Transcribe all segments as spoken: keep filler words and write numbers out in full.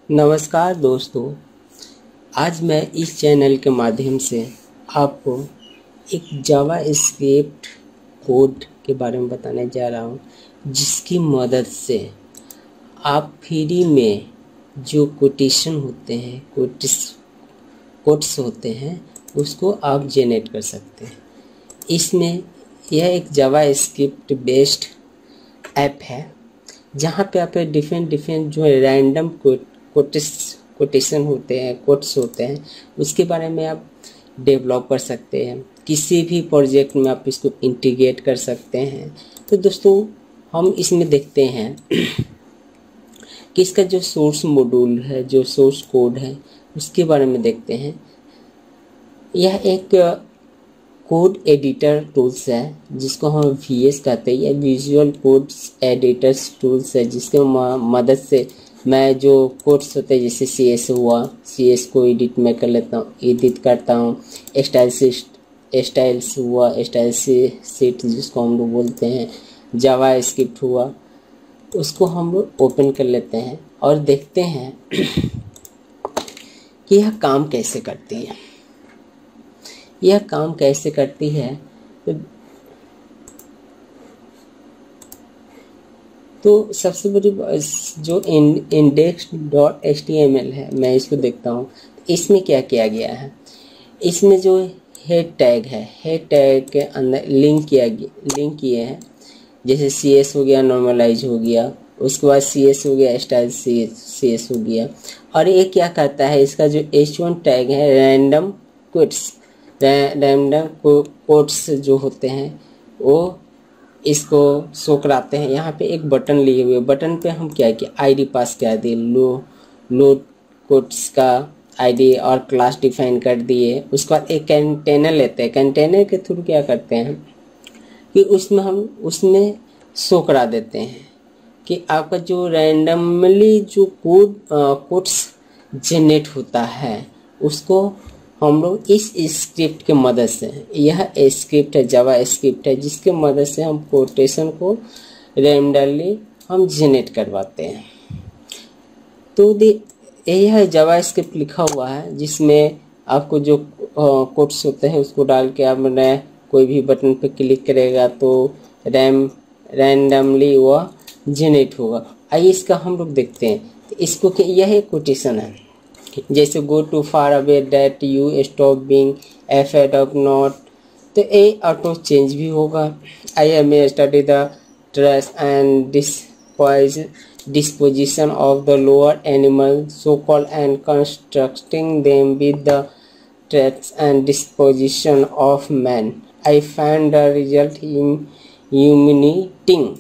नमस्कार दोस्तों, आज मैं इस चैनल के माध्यम से आपको एक जावा स्क्रिप्ट कोड के बारे में बताने जा रहा हूँ, जिसकी मदद से आप फ्री में जो कोटेशन होते हैं कोटिस कोट्स होते हैं उसको आप जनरेट कर सकते हैं। इसमें यह एक जावा स्क्रिप्ट बेस्ड ऐप है, जहाँ पे आप डिफरेंट डिफरेंट जो रैंडम कोट कोटिस कोटेशन होते हैं कोट्स होते हैं उसके बारे में आप डेवलप कर सकते हैं। किसी भी प्रोजेक्ट में आप इसको इंटीग्रेट कर सकते हैं। तो दोस्तों, हम इसमें देखते हैं कि इसका जो सोर्स मॉड्यूल है, जो सोर्स कोड है, उसके बारे में देखते हैं। यह एक कोड एडिटर टूल्स है जिसको हम वी एस कहते हैं। यह विजुअल कोड एडिटर्स टूल्स है, जिसके मदद से मैं जो कोड्स होते हैं जैसे सी एस हुआ, सी एस को एडिट में कर लेता हूँ एडिट करता हूँ। स्टाइल स्टाइल्स हुआ, स्टाइल सीट जिसको हम लोग बोलते हैं, जावा स्क्रिप्ट हुआ, उसको हम लोग ओपन कर लेते हैं और देखते हैं कि यह काम कैसे करती है। यह काम कैसे करती है तो, तो सबसे बड़ी जो index dot H T M L है, मैं इसको देखता हूँ। इसमें क्या किया गया है, इसमें जो हेड टैग है, हेड टैग के अंदर लिंक किया गया लिंक किए हैं। जैसे सी एस हो गया, नॉर्मलाइज हो गया, उसके बाद सी एस हो गया, स्टाइल सी सी एस हो गया। और ये क्या करता है, इसका जो एच वन टैग है, रैंडम कोट्स रैंडम कोट्स जो होते हैं वो इसको शो कराते हैं। यहाँ पे एक बटन लिए हुए, बटन पे हम क्या किया, आईडी पास कर दिए, लो लोड कोट्स का आईडी और क्लास डिफाइन कर दिए। उसके बाद एक कंटेनर लेते हैं, कंटेनर के थ्रू क्या करते हैं कि उसमें हम उसमें शो करा देते हैं कि आपका जो रैंडमली जो कोड कोड्स जनरेट होता है उसको हम लोग इस स्क्रिप्ट के मदद से, यह स्क्रिप्ट है, जावा स्क्रिप्ट है, जिसके मदद से हम कोटेशन को रैंडमली हम जनरेट करवाते हैं। तो यह जावा स्क्रिप्ट लिखा हुआ है, जिसमें आपको जो कोड्स होते हैं उसको डाल के आपने कोई भी बटन पे क्लिक करेगा तो रैम रैंडमली वह जनरेट होगा। आइए इसका हम लोग देखते हैं। इसको कि यह एक कोटेशन है, जैसे go to far away that you stop being afraid of not, तो ये ऑटो चेंज भी होगा। I am a study the trace and disposition of the lower animal so call and constructing them with the trace and disposition of man. I find the result in humiliating.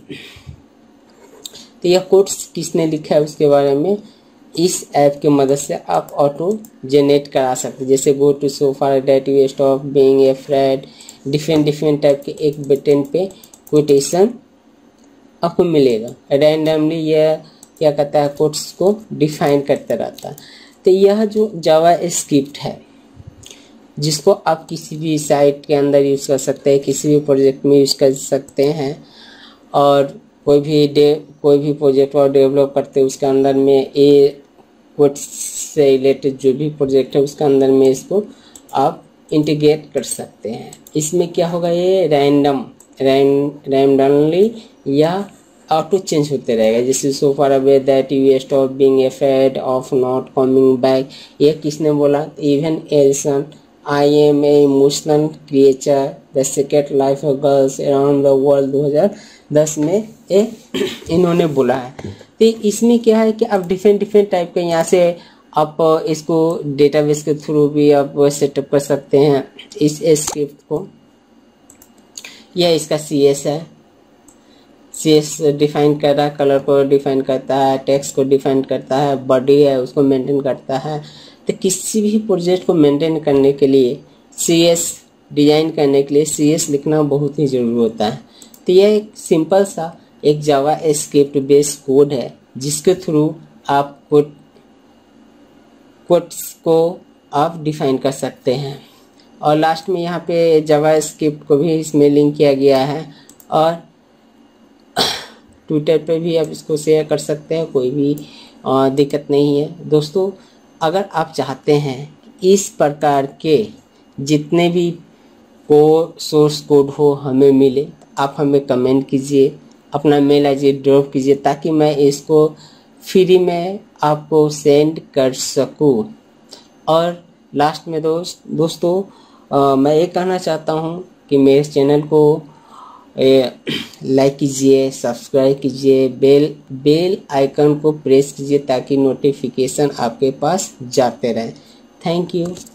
तो यह quotes किसने लिखा है उसके बारे में इस app की मदद से आप ऑटो जनरेट करा सकते हैं। जैसे go to so far that you stop being afraid, different different type के एक बटन पे कोटेशन आपको मिलेगा। रैंडमली यह क्या करता है, कोट्स को डिफाइन करता रहता है। तो यह जो जावा स्क्रिप्ट है, जिसको आप किसी भी साइट के अंदर यूज़ कर सकते हैं, किसी भी प्रोजेक्ट में यूज़ कर सकते हैं, और कोई भी डे कोई भी प्रोजेक्ट और डेवलप करते हैं उसके अंदर में ये कोड्स से रिलेटेड जो भी प्रोजेक्ट है उसके अंदर में इसको आप इंटीग्रेट कर सकते हैं। इसमें क्या होगा, ये रैंडम रैंडमली या ऑटो चेंज होते रहेगा। जैसे so far away that you stop being afraid of not coming back, ये किसने बोला, even Elson I am a emotional creature the second life of girls around the world दो हज़ार दस में ए इन्होंने बोला है। तो इसमें क्या है कि आप डिफरेंट डिफरेंट टाइप के यहाँ से आप इसको डेटाबेस के थ्रू भी आप सेटअप कर सकते हैं इस स्क्रिप्ट को। यह इसका सी एस है, सी एस डिफाइन कर रहा है, कलर को डिफाइन करता है, टेक्स्ट को डिफाइन करता है, बॉडी है उसको मेंटेन करता है। तो किसी भी प्रोजेक्ट को मेंटेन करने के लिए सी एस डिजाइन करने के लिए सी एस लिखना बहुत ही जरूरी होता है। तो यह एक सिंपल सा एक जावा स्क्रिप्ट बेस्ड कोड है, जिसके थ्रू आप कोड कोड्स को आप डिफाइन कर सकते हैं। और लास्ट में यहाँ पे जावा स्क्रिप्ट को भी इसमें लिंक किया गया है, और ट्विटर पे भी आप इसको शेयर कर सकते हैं। कोई भी दिक्कत नहीं है। दोस्तों अगर आप चाहते हैं इस प्रकार के जितने भी को सोर्स कोड हो हमें मिले, आप हमें कमेंट कीजिए, अपना मेल आईडी ड्रॉप कीजिए ताकि मैं इसको फ्री में आपको सेंड कर सकूं। और लास्ट में दोस्त दोस्तों आ, मैं ये कहना चाहता हूँ कि मेरे चैनल को लाइक कीजिए, सब्सक्राइब कीजिए, बेल बेल आइकन को प्रेस कीजिए ताकि नोटिफिकेशन आपके पास जाते रहे। Thank you.